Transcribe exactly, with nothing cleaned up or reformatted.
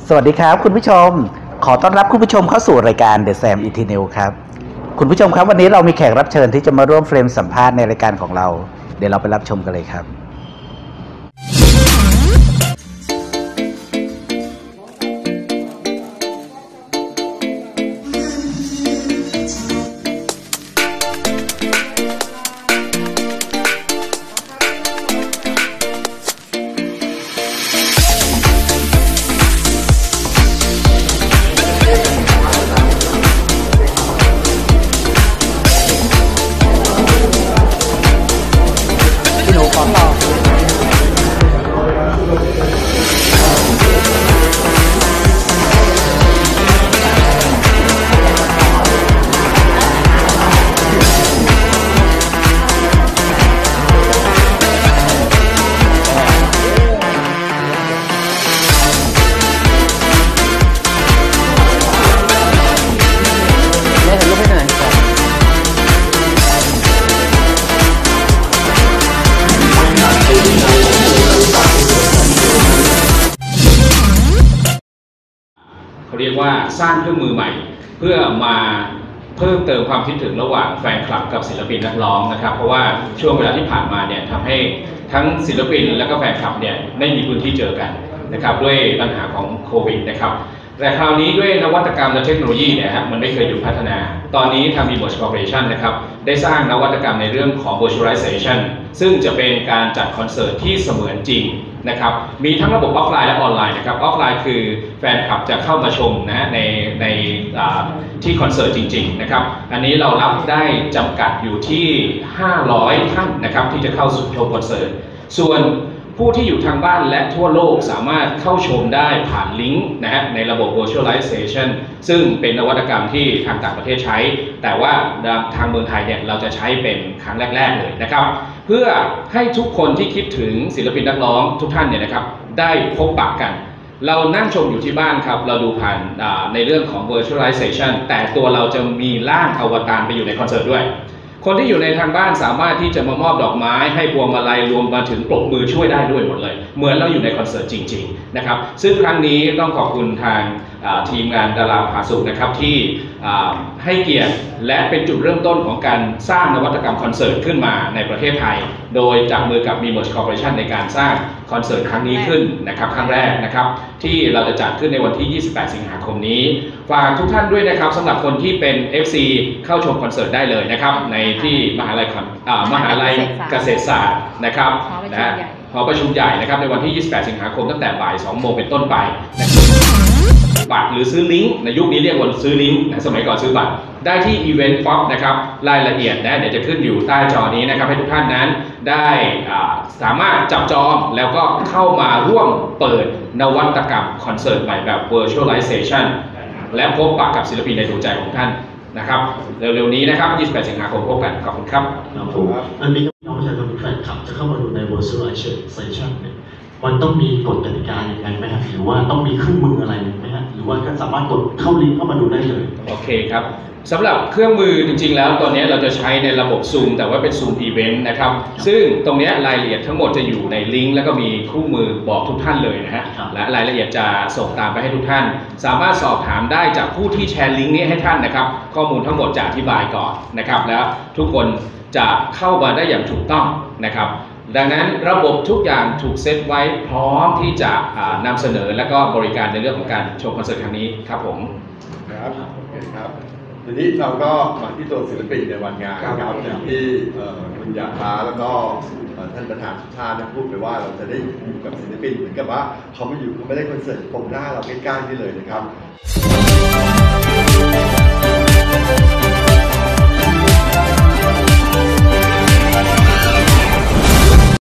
สวัสดีครับคุณผู้ชมขอต้อนรับคุณผู้ชมเข้าสู่รายการ The Sam Eternal ครับคุณผู้ชมครับวันนี้เรามีแขกรับเชิญที่จะมาร่วมเฟรมสัมภาษณ์ในรายการของเราเดี๋ยวเราไปรับชมกันเลยครับเรียกว่าสร้างเครื่องมือใหม่เพื่อมาเพิ่มเติมความคิดถึงระหว่างแฟนคลับกับศิลปินนักร้องนะครับเพราะว่าช่วงเวลาที่ผ่านมาเนี่ยทำให้ทั้งศิลปินและก็แฟนคลับเนี่ยไม่มีพื้นที่เจอกันนะครับด้วยปัญหาของโควิดนะครับแต่คราวนี้ด้วยนวัตกรรมและเทคโนโลยีเนี่ยฮะมันไม่เคยหยุดพัฒนาตอนนี้ทาง Memerge Corporation นะครับได้สร้างนวัตกรรมในเรื่องของ Virtualization ซึ่งจะเป็นการจัดคอนเสิร์ตที่เสมือนจริงนะครับมีทั้งระบบออฟไลน์และออนไลน์นะครับออฟไลน์คือแฟนคลับจะเข้ามาชมนะฮะในในที่คอนเสิร์ตจริงๆนะครับอันนี้เรารับได้จำกัดอยู่ที่ห้าร้อยท่านนะครับที่จะเข้าสู่ชมคอนเสิร์ตส่วนผู้ที่อยู่ทางบ้านและทั่วโลกสามารถเข้าชมได้ผ่านลิงก์นะฮะในระบบ Virtualization ซึ่งเป็นนวัตกรรมที่ทางต่างประเทศใช้แต่ว่าทางเมืองไทยเนี่ยเราจะใช้เป็นครั้งแรกๆเลยนะครับเพื่อให้ทุกคนที่คิดถึงศิลปินนักร้องทุกท่านเนี่ยนะครับได้พบปะกันเรานั่งชมอยู่ที่บ้านครับเราดูผ่านในเรื่องของ Virtualization แต่ตัวเราจะมีร่างอวตารไปอยู่ในคอนเสิร์ตด้วยคนที่อยู่ในทางบ้านสามารถที่จะมามอบดอกไม้ให้พวงมาลัยรวมมาถึงปรบมือช่วยได้ด้วยหมดเลยเหมือนเราอยู่ในคอนเสิร์ตจริงๆนะครับซึ่งครั้งนี้ต้องขอบคุณทางทีมงานดาราผาสุกนะครับที่ให้เกียรติและเป็นจุดเริ่มต้นของการสร้างนวัตกรรมคอนเสิร์ตขึ้นมาในประเทศไทยโดยจับมือกับ Memerge Corporation ในการสร้างคอนเสิร์ตครั้งนี้ขึ้นนะครับครั้งแรกนะครับที่เราจะจัดขึ้นในวันที่ ยี่สิบแปด สิงหาคมนี้ฝากทุกท่านด้วยนะครับสำหรับคนที่เป็น เอฟ ซี เข้าชมคอนเสิร์ตได้เลยนะครับในที่มหาลัยมหาลัยเกษตรศาสตร์นะครับนะหอประชุมใหญ่นะครับในวันที่ ยี่สิบแปด สิงหาคมตั้งแต่บ่ายสองโมงเป็นต้นไปบัตรหรือซื้อลิงก์ในยุคนี้เรียกว่าซื้อลิงก์นะสมัยก่อนซื้อบัตรได้ที่ Event Pop นะครับรายละเอียดนะเดี๋ยวจะขึ้นอยู่ใต้จอนี้นะครับให้ทุกท่านนั้นได้สามารถจับจองแล้วก็เข้ามาร่วมเปิดนวัตกรรมคอนเสิร์ตใหม่แบบ Virtualization และพบปะกับศิลปินในดวงใจของท่านนะครับเร็วๆนี้นะครับ ยี่สิบแปด สิงหาคมพบกันขอบคุณครับครับผมอันนี้น้องประชาชนแฟนคลับจะเข้ามาดูใน Virtualization เนี่ยมันต้องมีกฎกติกาอย่างไรไหมครับหรือว่าต้องมีเครื่องมืออะไรไหมฮะหรือว่าก็สามารถกดเข้าลิงก์เข้ามาดูได้เลยโอเคครับสำหรับเครื่องมือจริงๆแล้วตอนนี้เราจะใช้ในระบบ Zoom แต่ว่าเป็น Zoom Event นะครับซึ่งตรงนี้รายละเอียดทั้งหมดจะอยู่ในลิงก์แล้วก็มีคู่มือบอกทุกท่านเลยนะฮะและรายละเอียดจะส่งตามไปให้ทุกท่านสามารถสอบถามได้จากผู้ที่แชร์ลิงก์นี้ให้ท่านนะครับข้อมูลทั้งหมดจะอธิบายก่อนนะครับแล้วทุกคนจะเข้ามาได้อย่างถูกต้องนะครับดังนั้นระบบทุกอย่างถูกเซตไว้พร้อมที่จะนำเสนอและก็บริการในเรื่องของการชมคอนเสิร์ตครั้งนี้ครับผมครับโอเคครับทีนี้เราก็มาที่ตัวศิลปินในวันงานครับอย่างที่คุณยาท้าแล้วก็ท่านประธานสุชาติพูดไปว่าเราจะได้อยู่กับศิลปินเหมือนกับว่าเขาไม่อยู่เขาไม่ได้คอนเสิร์ตตรงหน้าเราใกล้ๆนี่เลยนะครับ